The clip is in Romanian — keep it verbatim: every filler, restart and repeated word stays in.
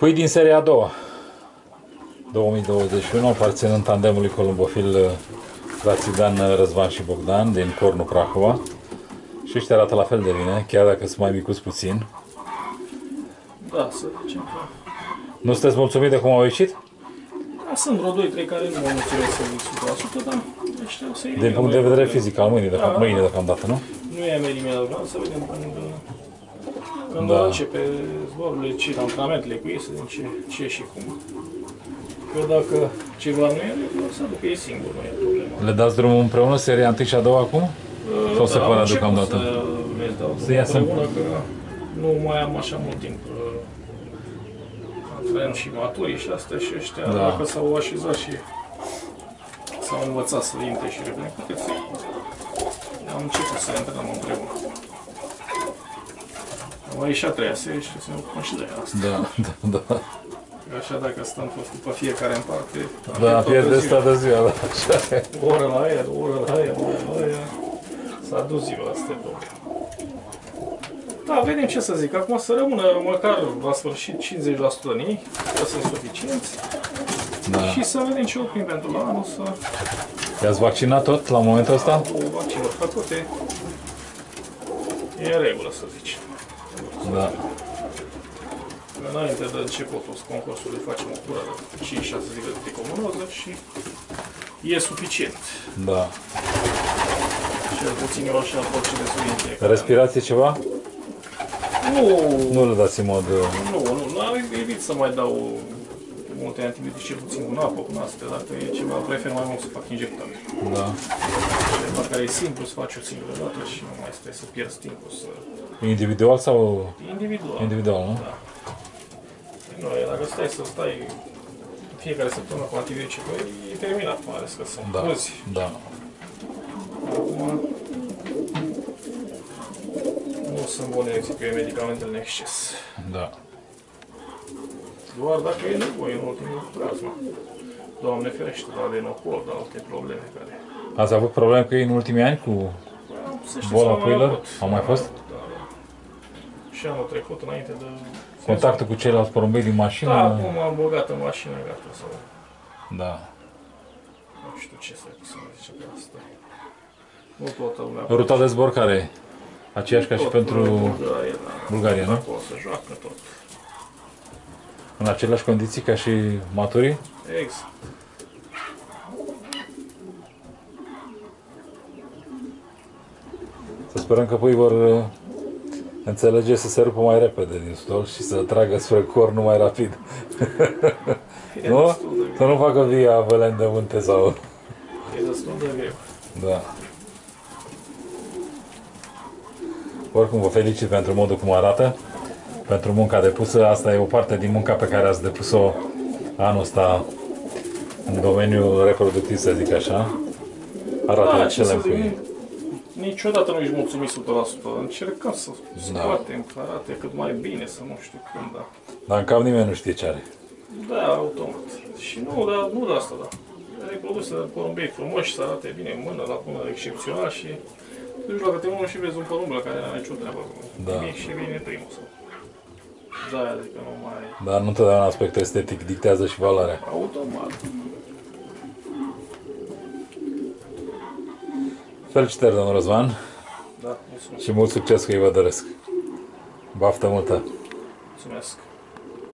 Pui din seria a doua, două mii douăzeci și unu, aparținând tandemului columbofil Rațidan, Răzvan și Bogdan din Cornul Prahova. Și ăștia arată la fel de bine, chiar dacă sunt mai micuți puțin. Da, să zicem că... Nu sunteți mulțumit de cum au ieșit? Da, sunt vreo doi trei care nu mă mulțumesc să zic o sută la sută, dar ăștia o să iei. Din punct de vedere fizic, al mâinii, de da, mâine deocamdată, nu? Nu e merimea, vreau să vedem când, când Da. da. începe zborurile, ce antrenamentele cu ei, să vedem ce, ce și cum. Eu dacă ceva nu e, o să duc ei singur, nu e problema. Le dați drumul împreună, seria întâi și a doua acum? Sau se pare deocamdată? Să le dau Să iasă împreună, că nu mai am așa mult timp. Antrenăm și maturii și astea și ăștia, Da. dacă s-au așezat și s-au învățat să intre și repede, cât să am început să antrenăm împreună. Mai și a treia serie și să ne ocupăm și de asta. Da, da, da. Așa dacă stăm pe fiecare în parte, Da, pierde asta de ziua, da, așa e. o oră la aia, o oră la aia, o oră la aia, s-a dus ziua, asta e problema. Da, vedem ce să zic, acum să rămână măcar la sfârșit cincizeci la sută din ei, că sunt suficienți, Da. și să vedem ce oprim pentru la anul, să... I-ați vaccinat tot la momentul ăsta? Două vaccinuri făcute, e în regulă, să zici. Da. Înainte de începutul concursului facem o cură de cinci șase zile de tricomonoză și e suficient. Da. Cel puțin eu așa pot și destul din fiecare. Respirație ceva? Nu, Nu le dați în mod... nu, nu, nu am evit să mai dau multe antibiotice, cel puțin cu apă, cu astea, dacă e ceva, prefer mai mult să fac injectabil. Da. Ceva care e simplu să faci o singură dată și nu mai stai să pierzi timpul să... Individual sau... Individual. Individual, nu? Da. Nu, e, dacă stai să stai fiecare săptămână cu antibiotice, păi e terminat, mai ales că sunt Da. mulți. Da. Acum, nu sunt bune pe medicamentele în exces. Da. Doar dacă e nevoie în ultimul caz, mă. Doamne ferește, dar de nocol, dar alte probleme care... Ați avut probleme cu ei în ultimii ani cu Să știți, boala am mai puilor? avut. Au mai fost? Da, da. Și anul trecut, înainte de... Contactul cu ceilalți porumbei din mașină? Da, acum m-am băgat în mașină, gata, sau... Da. Nu știu ce să să zice pe asta. Nu toată lumea... Ruta de zbor care e? Aceeași ca și Tot, pentru Bulgaria, da. Bulgaria, nu? Acolo se joacă tot. În aceleași condiții ca și maturii? Exact. Să sperăm că puii vor uh, înțelege să se rupă mai repede din stol și să tragă spre cornul mai rapid. Nu? Să nu facă via văleni de munte sau... E destul de greu. Da. Oricum vă felicit pentru modul cum arată, pentru munca depusă. Asta e o parte din munca pe care ați depus-o anul ăsta în domeniul reproductiv, să zic așa. Arată Da, ce să excelent zic, cu ei. niciodată nu ești mulțumit o sută la sută. Încercăm să Da. scoatem, să arate cât mai bine, să nu știu când, da. Dar în cap nimeni nu știe ce are. Da, automat. Și nu, dar nu de asta, da. Reproduse de porumbei frumoși, să arate bine în mână, la mână excepțional și te duci la câte și vezi un porumb la care n-are nicio treabă cu Da. nimic și vine primul sau. Da, adică nu mai... Dar nu întotdeauna aspectul estetic dictează și valoarea. Automat. Felicitări, domnul Răzvan, Da, mulțumesc. și mult succes că îi vă doresc. Baftă multă! Mulțumesc.